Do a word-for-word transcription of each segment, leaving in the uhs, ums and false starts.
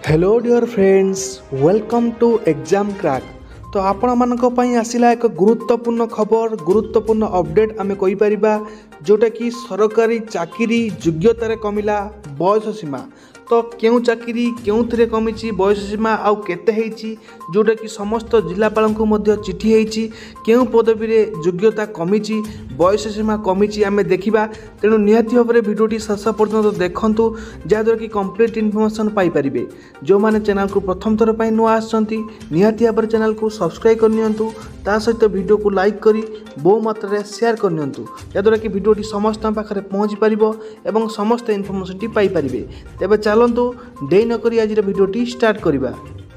Hello dear friends, welcome to exam crack. तो आपण मानक पई आसिला एक गुरुत्वपूर्ण खबर, गुरुत्वपूर्ण अपडेट आमे कहि परिबा, जोटा कि सरकारी चाकरी योग्यतार कमिला बयस सीमा। तो क्यों चाकरी क्यों थे कमी बयस सीमा आउ केते हेची, जोटा कि समस्त जिलापाल को मध्य चिठी हेची, क्यों पदवी रे योग्यता कमी बयस सीमा कमी आमे देखिबा। तेणु निहाती भाव में भिडियोटी शेष पर्यंत देखंतु, जहाँद्वारा कि कंप्लीट इनफॉरमेशन पाई परिबे। जो माने चैनल को प्रथम थर पई नुआ आछंती, निहाती भाव में चैनल को सब्सक्राइब करनियंतु, ता सहित वीडियो को लाइक करी बहु मात्रा रे शेयर करनियंतु, जहाँद्वारा कि भिडियोटी समस्त पाखरे पहुँची पारिबो एवं समस्त इनफॉरमेशन टी पाई परिबे। तेबे चलंतु डे न करी आज भिडियोटी स्टार्ट करिबा।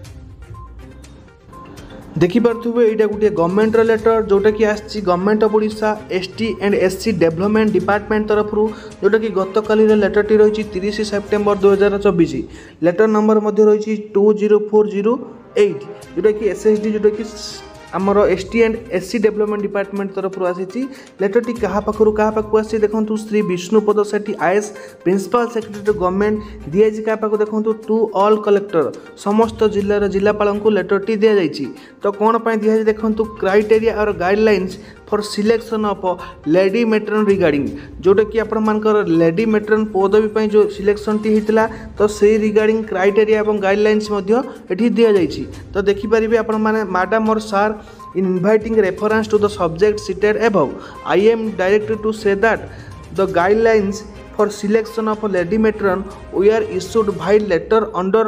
देखिपे यहाँ गोटे गवर्नमेंट लेटर, जोटा कि आसी government of Odisha ST and SC development department तरफ, जोटा कि गत काली लेटरटी रही तीस सेप्टेम्बर दो हजार चौबीस। लेटर नंबर रही two zero four zero eight, जोटा कि एस एस डी जोटा कि आमर S T and S C development department तरफ आसी। लेटरटी क्या पाखु क्या पाखु आसी देखो, Shri Vishnupad Sethi IAS principal secretary government दिखाई क्या पाखु देखो, टू ऑल कलेक्टर समस्त जिलार जिलापाल को लेटरटी दि जाइए। तो कौन पर दिखाई देखो, क्राइटेरिया और guidelines for selection of lady matron regarding, जोटा कि आपर लेडी मेट्रन पदवी जो सिलेक्शन टी होता, तो से रिगार्डिंग क्राइटेरिया और गाइडलाइंस ये दि जाइए। तो देखिपारे आपण मैंने मैडम और सार in inviting reference to the subject cited above, I am directed to say that the guidelines for selection of a lady matron were issued by letter under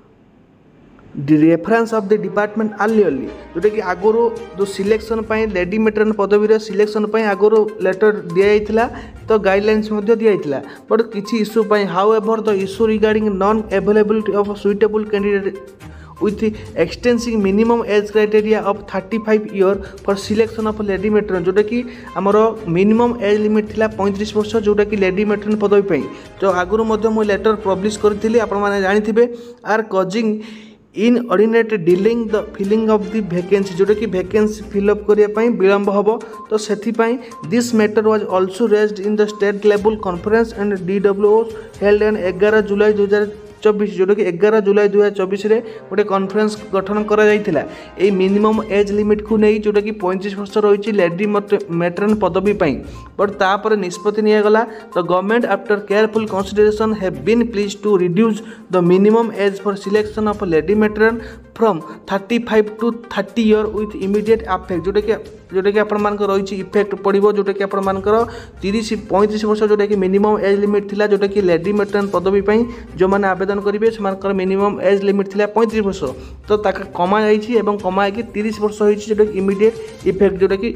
the reference of the department earlierly, जोटा कि आगुरी जो selection lady matron पदवी selection आगुरी letter दिया, तो guidelines दिया, but किसी issue however the issue regarding non availability of suitable candidate with extensive minimum age criteria of thirty five year for selection of lady matron, जोटा कि आमर minimum age limit थिला पैंतीस वर्ष, जोटा कि लेडी मेट्रन पदवी पे। तो आगुरी मु लेटर पब्लिश करी, आपण माने जानिथिबे, are causing inordinate delaying the filling of the vacancy, जोटा कि वैकेंसी फिलअप करने विलंब हम। तो से this matter was also raised in the state level conference and D W O held on ग्यारह जुलाई दो हजार चौबीस, जोटा कि ग्यारह जुलाई दो हजार चौबीस गोटे कॉन्फ्रेंस गठन करा मिनिमम एज लिमिट को नहीं, जोटा कि पैंतीस वर्ष रही लेडी मेट्रन पदवी पर। बट तापर निष्पत्ति निगला, the government after careful consideration have been pleased to reduce the minimum age for selection of lady matron from thirty five to thirty year with immediate effect, जोटा कि जोटा कि आपर रही इफेक्ट पड़ो, जोटा कि आपर तीस पैंतीस वर्ष जोटा कि मिनिमम एज लिमिट थिला, जोटा कि लेडी मेट्रन पदवी पर जो मैंने आवेदन करेंगे से मिनिमम एज लिमिट थिला पैंतीस वर्ष, तो कमा जाइए कमाई तीस वर्ष होती, जोटा कि इमीडिएट इफेक्ट, जोटा कि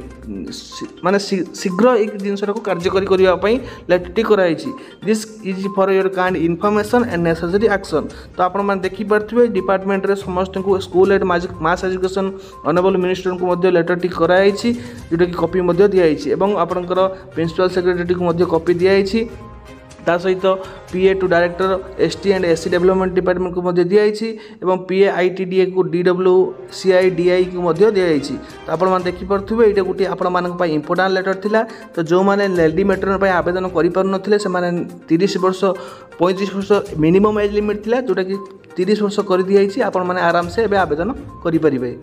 माने शीघ्र एक जिनस को कार्यकारी करने लेटरटी कराई। This is for your kind information and necessary action. तो आप देखिपे डिपार्टमेंट रे समस्त को school and mass education honourable minister को लेटरटी कराई, जोटा कि कॉपी दिखाई, और आपंकर प्रिंसिपल सेक्रेटरी को कॉपी दिखाई, ता सहित PA to director ST and SC development department को दिखाई, और पीए आईटीडीए को डीडब्ल्यू सीआई डीआई को दिखाई। तो आप देखिपे ये गोटे आपण इंपोर्टाट लेटर थिला। तो जो मैंने लेडी मेट्रन पर आवेदन करें से तीस वर्ष पैंतीस वर्ष मिनिमम एज लिमिट थिला, जोटा कि तीस वर्ष कर दिखाई, आपण मैंने आराम से आवेदन करें।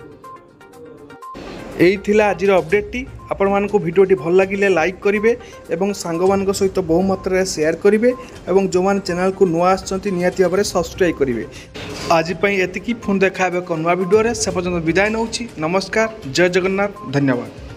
यही थिला आज अपडेट। आपण मानक भिडियोटी भल लगे लाइक करेंगे और सांग मान सहित बहु मात्रा शेयर करेंगे, और जो मैंने चैनल को नुआ आसछंती निहाती भाव में सब्सक्राइब करेंगे। आज एतिकी, पुणी देखा एक नुआ भिडियो से पर्यटन विदाय नौछि। नमस्कार, जय जगन्नाथ, धन्यवाद।